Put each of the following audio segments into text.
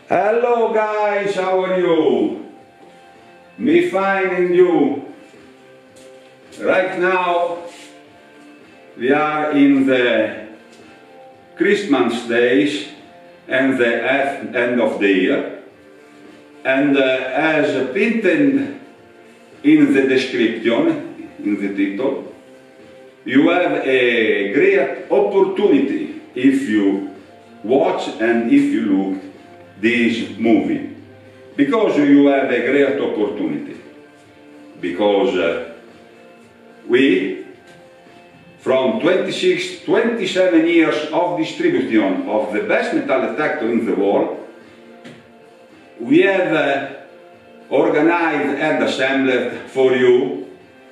Hello guys, how are you? Me fine and you? Right now we are in the Christmas days and the end of the year, and as printed in the description, in the title, you have a great opportunity if you watch and if you look this movie, because you have a great opportunity, because we, from 27 years of distribution of the best metal detector in the world, we have organized and assembled for you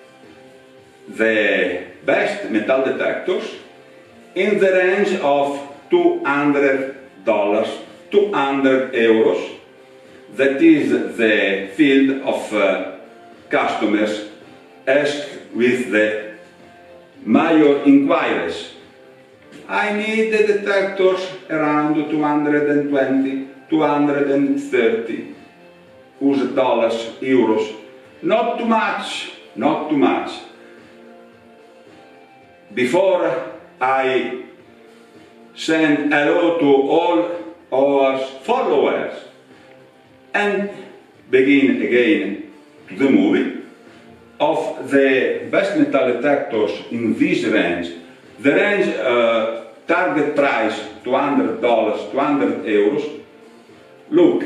the best metal detectors in the range of $200, 200 euros. That is the field of customers asked with the major inquiries. I need the detectors around 220, 230 dollars, euros. Not too much, not too much. Before I send hello to all our followers and begin again to the movie of the best metal detectors in this range, the range target price $200, 200 euros. Look,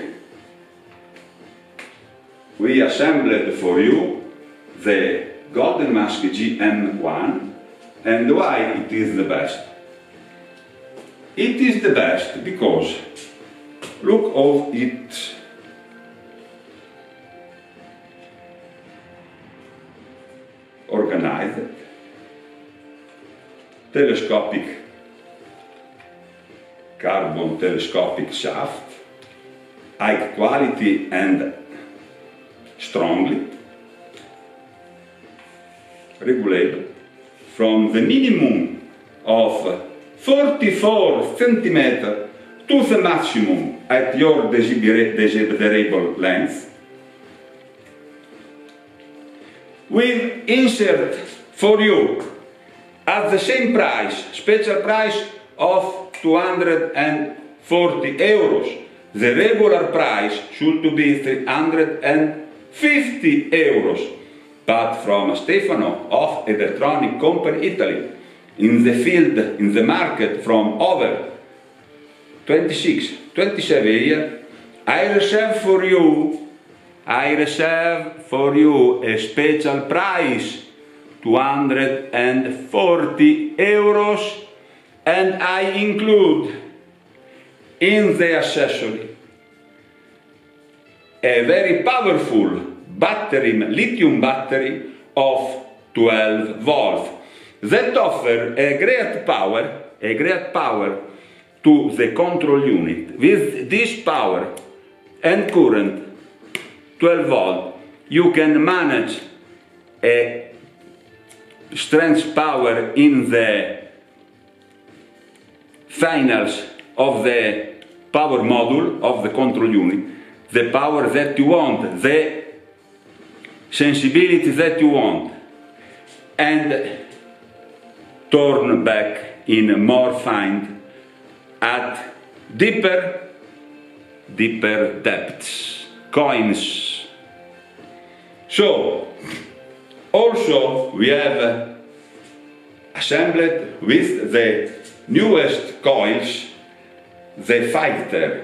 we assembled for you the Golden Mask GM1, and why it is the best? It is the best because look how it organized. Telescopic, carbon telescopic shaft, high quality and strongly regulated from the minimum of 44 centimeters to the maximum at your desirable length. We insert for you at the same price, special price of 240 euros. The regular price should be 350 euros. But from Stefano of Electronic Company Italy, in the field, in the market from over 26, 27 years, I reserve for you a special price, 240 euros, and I include in the accessory a very powerful battery, lithium battery of 12 volts that offer a great power to the control unit. With this power and current 12 volt, you can manage a strength power in the finals of the power module of the control unit, the power that you want, the sensibility that you want, and turn back in more fine at deeper depths, coins. So, also we have assembled with the newest coils the Fighter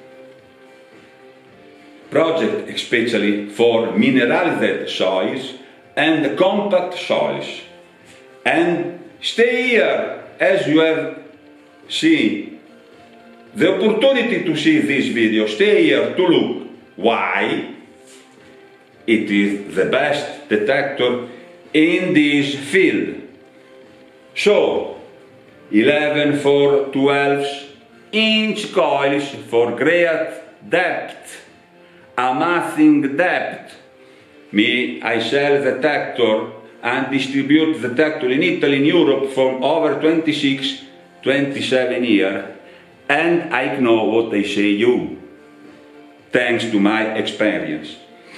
project, especially for mineralized soils and compact soils. And stay here as you have seen the opportunity to see this video. Stay here to look why it is the best detector in this field. So 11 for 12-inch coils for great depth, amazing depth. I sell the detector and distribute the detector in Italy and Europe for over 26, 27 years, and I know what they say you. thanks to my experience.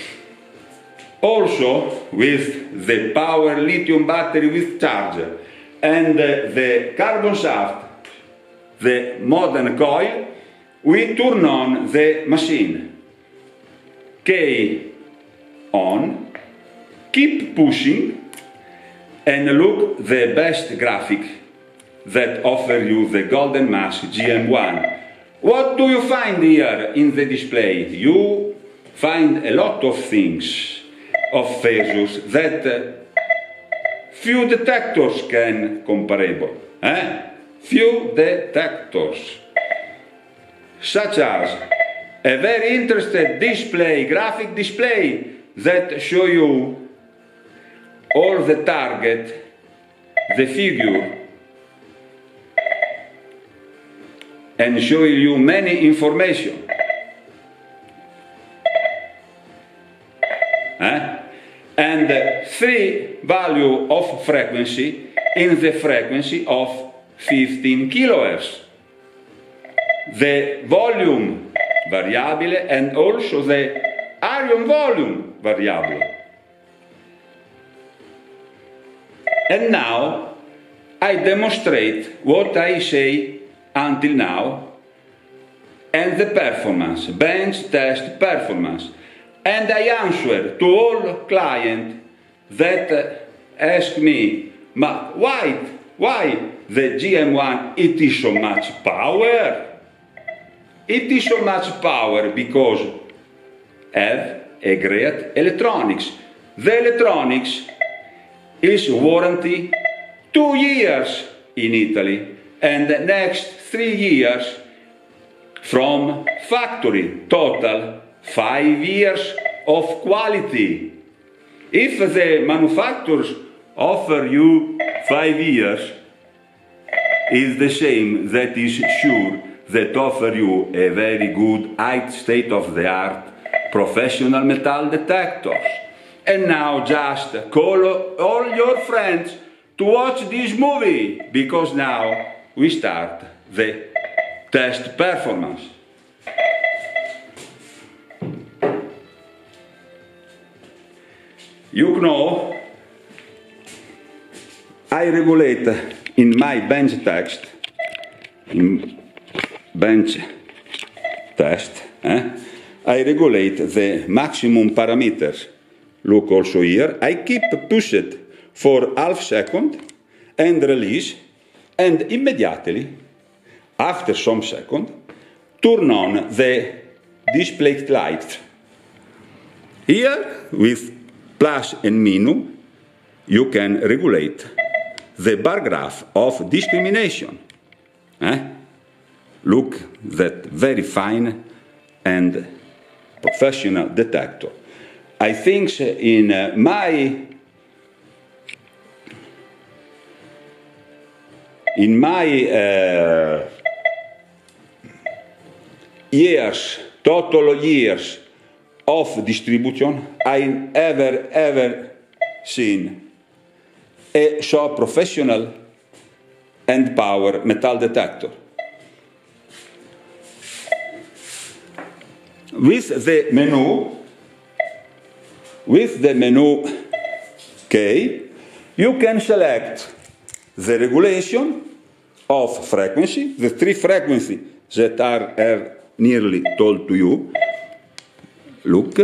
Also, with the power lithium battery with charger and the carbon shaft, the modern coil, we turn on the machine. Key on, keep pushing, and look the best graphic that offer you the Golden Mass GM1. What do you find here in the display? You find a lot of things of phasos that few detectors can comparable. Few detectors. Such as a very interesting display, graphic display that show you all the target, the figure, and show you many information. And 3 value of frequency in the frequency of 15 kilohertz. The volume variable and also the ion volume variable. And now I demonstrate what I say until now and the performance, bench test performance. And I answer to all clients that ask me, why the GM1 it is so much power? It is so much power because have a great electronics. The electronics is warranty 2 years in Italy and the next 3 years from factory, total 5 years of quality. If the manufacturers offer you 5 years, is the same that is sure that offer you a very good high state-of-the-art professional metal detectors. And now just call all your friends to watch this movie, because now we start the test performance. You know, I regulate in my bench test, I regulate the maximum parameters. Look also here, I keep push it for half second and release, and immediately, after some second, turn on the display light. Here, with plus and minus, you can regulate the bar graph of discrimination. Look, that very fine and professional detector. I think in my years, total years of distribution, I ever seen a so professional and power metal detector. With the menu key, you can select the regulation of frequency, the 3 frequencies that are nearly told to you. Look.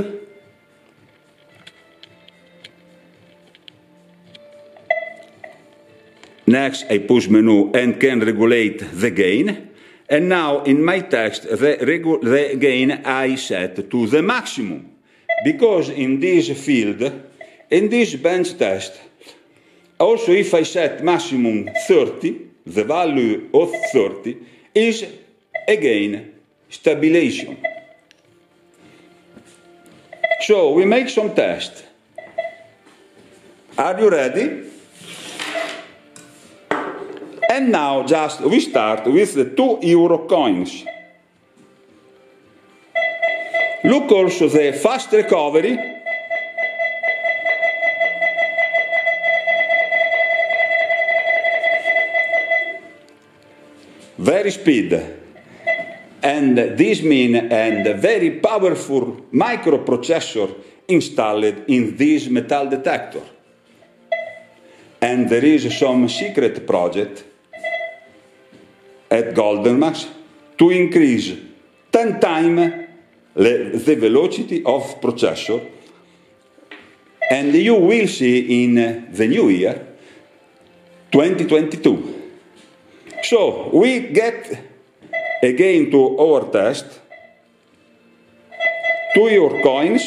Next, I push menu and can regulate the gain. And now in my text, the gain I set to the maximum. Because in this field, in this bench test, also if I set maximum 30, the value of 30 is again stabilization. So we make some tests. Are you ready? And now just we start with the €2 coins. Look also the fast recovery. Very speed. And And this means a very powerful microprocessor installed in this metal detector. And there is some secret project at GoldenMax to increase 10 times the velocity of processor. And you will see in the new year, 2022. So we get again to our test, to your coins.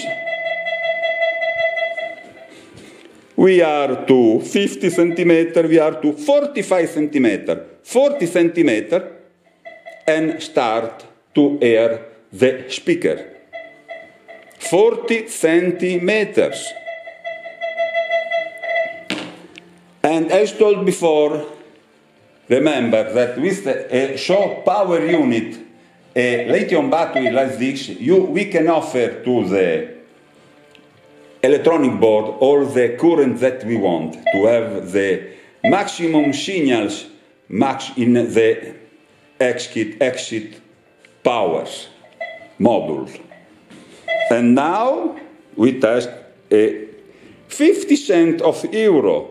We are to 50 centimeter, we are to 45 centimeter, 40 centimeter, and start to air the speaker. 40 centimeters. And as told before, remember that with a short power unit, a lithium battery like this, we can offer to the electronic board all the current that we want to have the maximum signals in the exit powers module. And now we test a 50 cents of euro.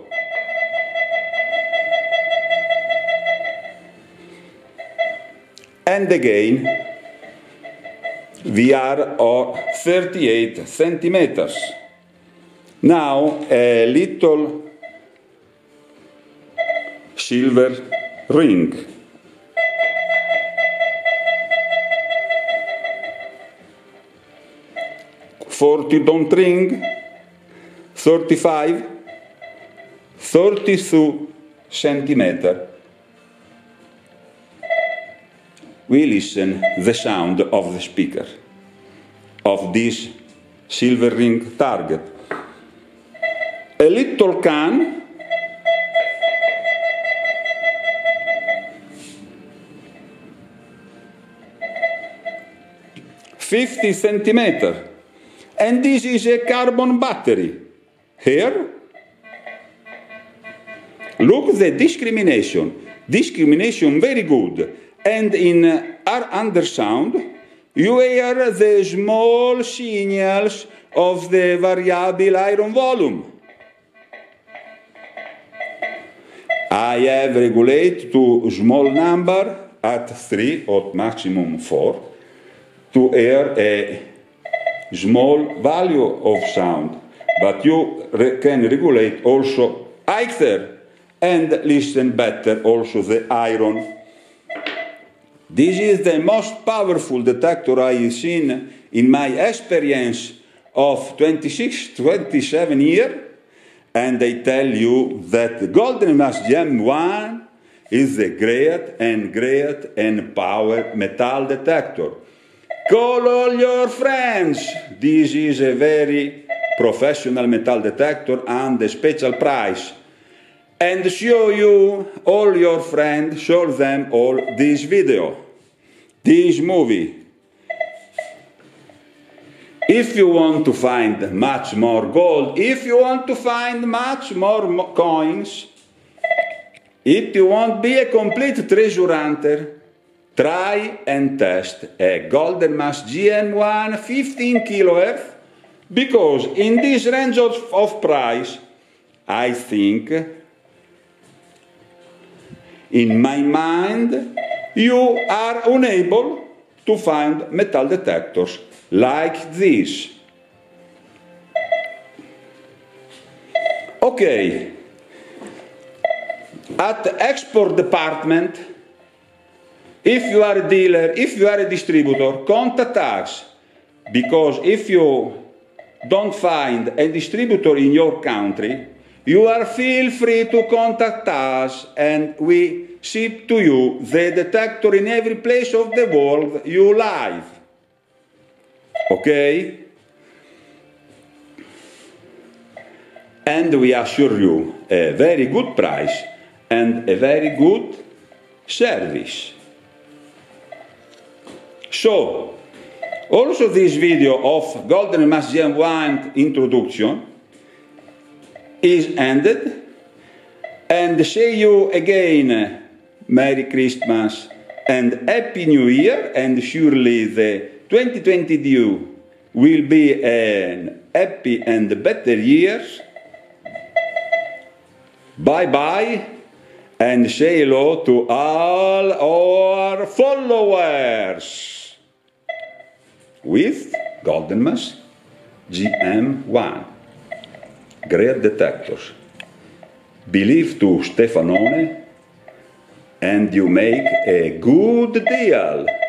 And again, we are at 38 centimeters. Now a little silver ring. $40 don't ring, 35, 32 centimeters. We listen the sound of the speaker of this silver ring target. A little can, $50 centimeters, and this is a carbon battery. Here, look the discrimination very good. And in our undersound, you hear the small signals of the variable iron volume. I have regulated to small number at 3 or maximum 4 to hear a small value of sound. But you can regulate also higher and listen better also the iron. This is the most powerful detector I have seen in my experience of 27 years, and I tell you that the GoldenMax GM1 is a great and power metal detector. Call all your friends. This is a very professional metal detector and a special price. And show you all your friends, show them all this video, this movie. If you want to find much more gold, if you want to find much more coins, if you want to be a complete treasure hunter, try and test a GoldenMax GM1 15 kHz, because in this range of price, I think, in my mind, you are unable to find metal detectors like this. Okay, at the export department, if you are a dealer, if you are a distributor, contact us, because if you don't find a distributor in your country, you are feel free to contact us and we ship to you the detector in every place of the world you live. Okay? And we assure you a very good price and a very good service. So, also this video of GoldenMax GM1 introduction is ended, and see you again. Merry Christmas and Happy New Year, and surely the 2022 will be an happy and better year. Bye bye, and say hello to all our followers with Golden Mass GM1. Great detectors. Believe to Stefanone and you make a good deal.